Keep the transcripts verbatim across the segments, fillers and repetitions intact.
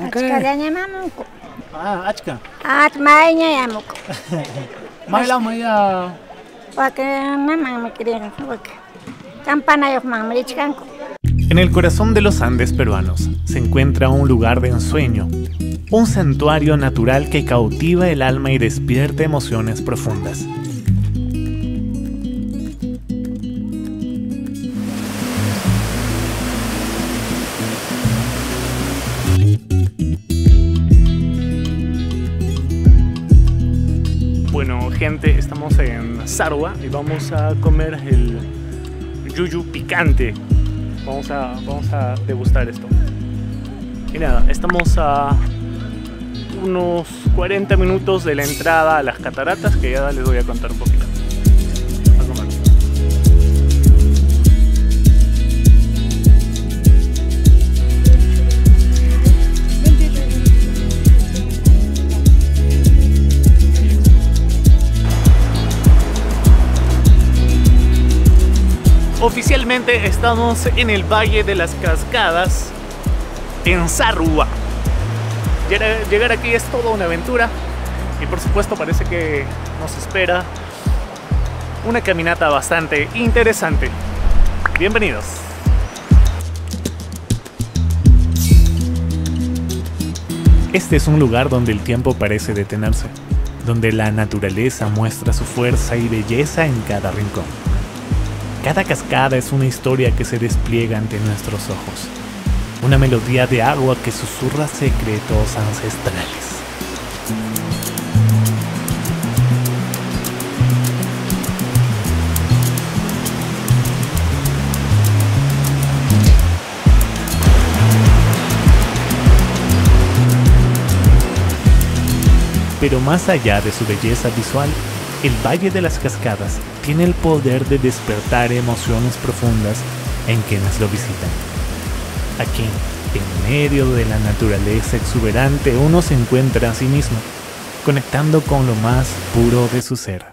Achkallanya mamuku. Ah, achka. Atmaiña yamuku. Maila maya. Porque mamá me quería, porque campana yo mamá ichkanku. En el corazón de los Andes peruanos se encuentra un lugar de ensueño, un santuario natural que cautiva el alma y despierta emociones profundas. Bueno, gente, estamos en Sarua y vamos a comer el yuyu picante. Vamos a, vamos a degustar esto. Y nada, estamos a unos cuarenta minutos de la entrada a las cataratas, que ya les voy a contar un poquito. A comer. Oficialmente estamos en el Valle de las Cascadas, en Sarua. Llegar aquí es toda una aventura y por supuesto parece que nos espera una caminata bastante interesante. Bienvenidos. Este es un lugar donde el tiempo parece detenerse, donde la naturaleza muestra su fuerza y belleza en cada rincón. Cada cascada es una historia que se despliega ante nuestros ojos. Una melodía de agua que susurra secretos ancestrales. Pero más allá de su belleza visual, el Valle de las Cascadas tiene el poder de despertar emociones profundas en quienes lo visitan. Aquí, en medio de la naturaleza exuberante, uno se encuentra a sí mismo, conectando con lo más puro de su ser.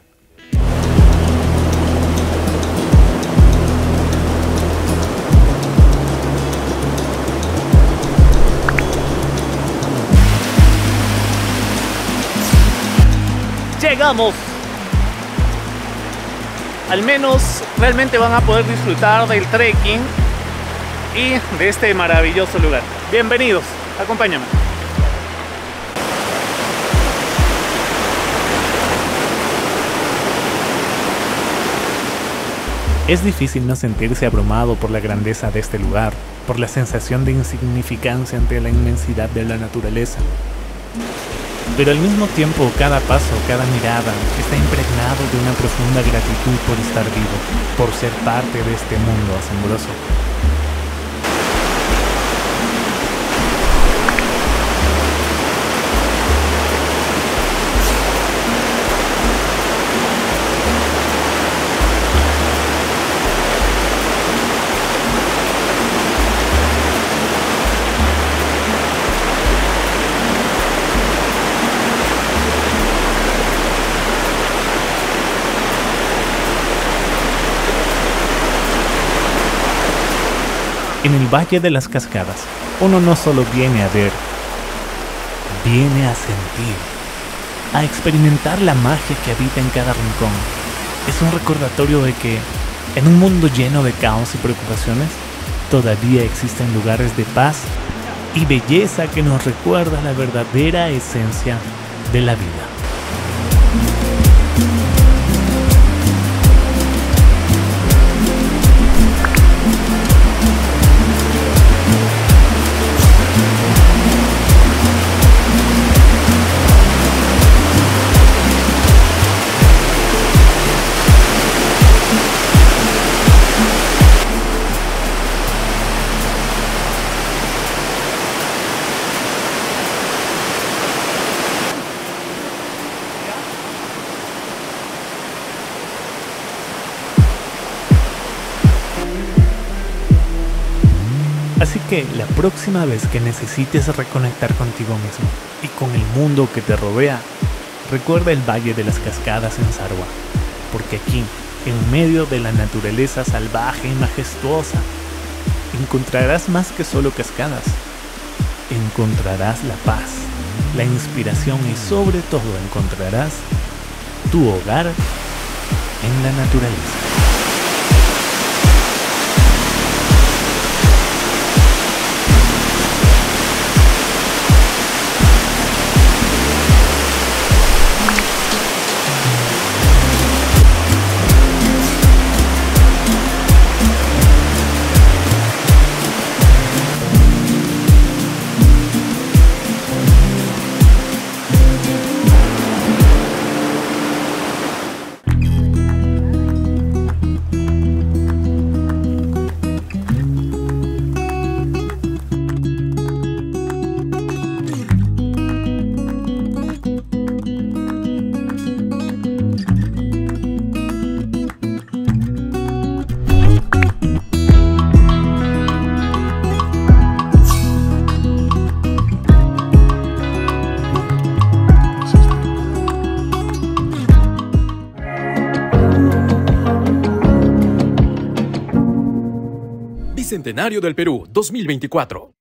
¡Llegamos! Al menos realmente van a poder disfrutar del trekking y de este maravilloso lugar. Bienvenidos, acompáñame. Es difícil no sentirse abrumado por la grandeza de este lugar, por la sensación de insignificancia ante la inmensidad de la naturaleza. Pero al mismo tiempo, cada paso, cada mirada está impregnado de una profunda gratitud por estar vivo, por ser parte de este mundo asombroso. En el Valle de las Cascadas, uno no solo viene a ver, viene a sentir, a experimentar la magia que habita en cada rincón. Es un recordatorio de que, en un mundo lleno de caos y preocupaciones, todavía existen lugares de paz y belleza que nos recuerda la verdadera esencia de la vida. Así que la próxima vez que necesites reconectar contigo mismo y con el mundo que te rodea, recuerda el Valle de las Cascadas en Sarua, porque aquí, en medio de la naturaleza salvaje y majestuosa, encontrarás más que solo cascadas. encontrarás la paz, la inspiración y sobre todo encontrarás tu hogar en la naturaleza. Bicentenario del Perú dos mil veinticuatro.